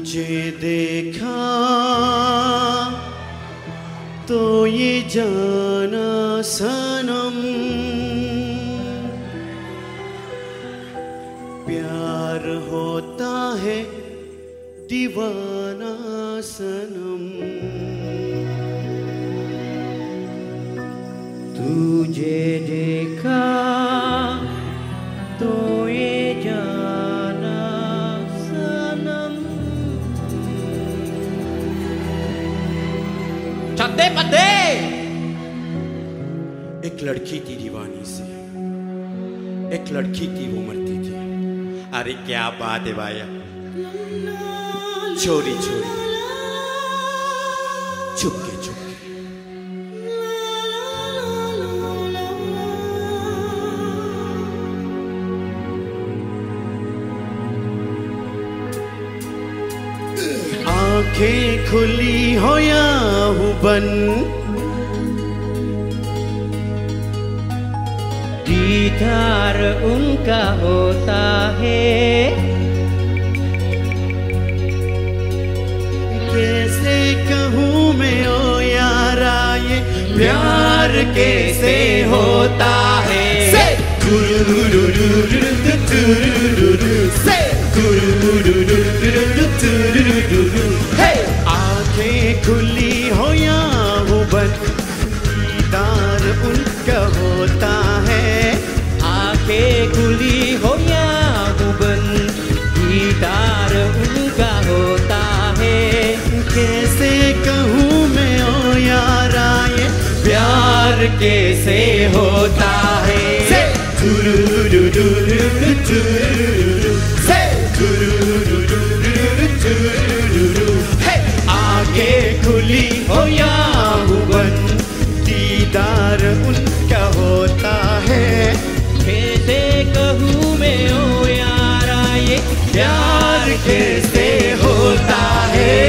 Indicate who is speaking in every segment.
Speaker 1: तुझे देखा तो ये जाना सनम, प्यार होता है दीवाना सनम। तुझे देखा तो ये जाना सनम।
Speaker 2: छत्ते पत्ते।
Speaker 1: एक लड़की थी दीवानी से, एक लड़की थी वो मरती थी। अरे क्या बात है भाई, चोरी चोरी चुपके चुपके। आंखें खुली हो या हूँ बंद,
Speaker 2: दीदार उनका होता है।
Speaker 1: कैसे कहूँ मैं ओ यारा ये प्यार कैसे होता है। आंखें खुली हो या हो बंद, दीदार उनका होता है।
Speaker 2: आंखें खुली हो या हो बंद, दीदार उनका होता है।
Speaker 1: कैसे कहूँ मैं ओ यारा ये प्यार कैसे होता है। आंखें खुली हो या हो बंद, दीदार उनका होता है।
Speaker 2: कैसे कहूँ मैं ओ यारा ये
Speaker 1: प्यार कैसे होता है।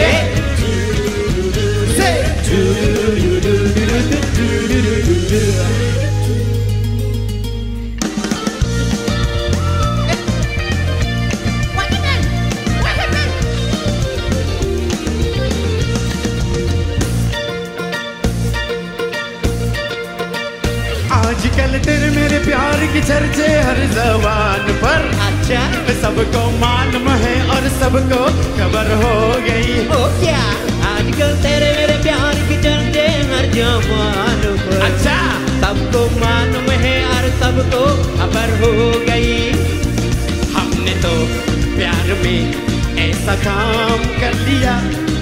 Speaker 1: आजकल तेरे मेरे प्यार की चर्चे हर जबान पर।
Speaker 2: अच्छा
Speaker 1: सबको मालूम है और सबको खबर हो गई।
Speaker 2: ओ क्या आजकल तेरे मेरे प्यार की चर्चे हर जबान पर।
Speaker 1: अच्छा
Speaker 2: सबको मालूम है और सबको खबर हो गई।
Speaker 1: हमने तो प्यार में ऐसा काम कर लिया,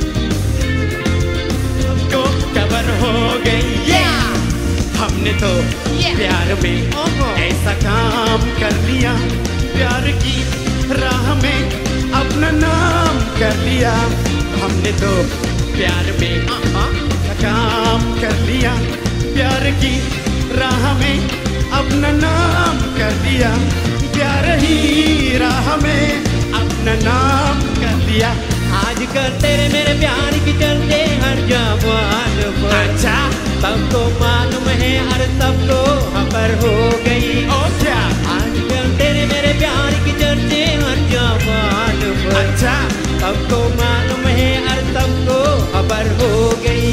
Speaker 1: सबको खबर हो गई। हमने तो प्यार में ऐसा काम कर लिया, प्यार की राह में अपना नाम कर लिया। हमने तो प्यार में काम कर लिया, प्यार की राह में अपना नाम कर लिया। प्यार ही राह में अपना नाम कर लिया।
Speaker 2: आजकल तेरे मेरे प्यार की चर्चे हर जबान पर।
Speaker 1: अच्छा
Speaker 2: सबको मालूम है और सबको खबर हो गई।
Speaker 1: ओ क्या
Speaker 2: आजकल तेरे मेरे प्यार की चर्चे हर जबान पर।
Speaker 1: अच्छा
Speaker 2: सबको मालूम है और सबको खबर हो गई।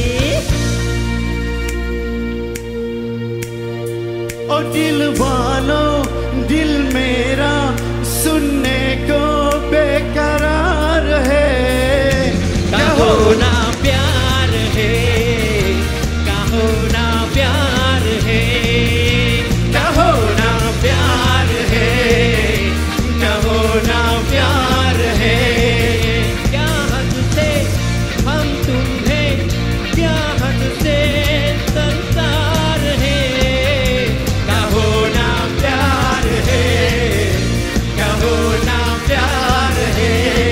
Speaker 1: ओ दिल वालों दिल मेरा सुनने को बेकरार है।
Speaker 2: कहो ना प्यार है, कहो ना प्यार है,
Speaker 1: कहो ना प्यार है, कहो ना प्यार है।
Speaker 2: क्या हद से हम तुम्हें, क्या हद से संसार है।
Speaker 1: कहो ना प्यार है, कहो ना प्यार है।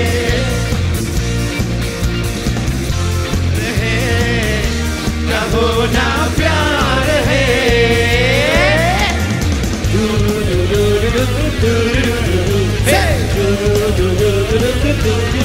Speaker 1: कहो ना प्यार है।